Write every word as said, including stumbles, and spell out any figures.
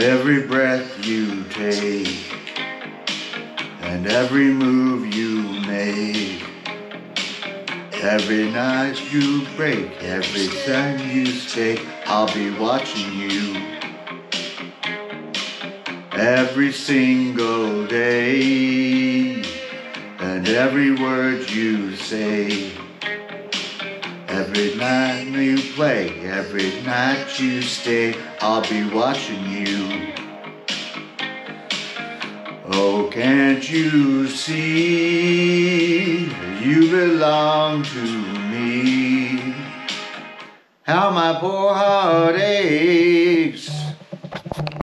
Every breath you take and every move you make, every night you break, every time you stay, I'll be watching you. Every single day and every word you say, every night you play, every night you stay, I'll be watching you. Oh, can't you see you belong to me? How my poor heart aches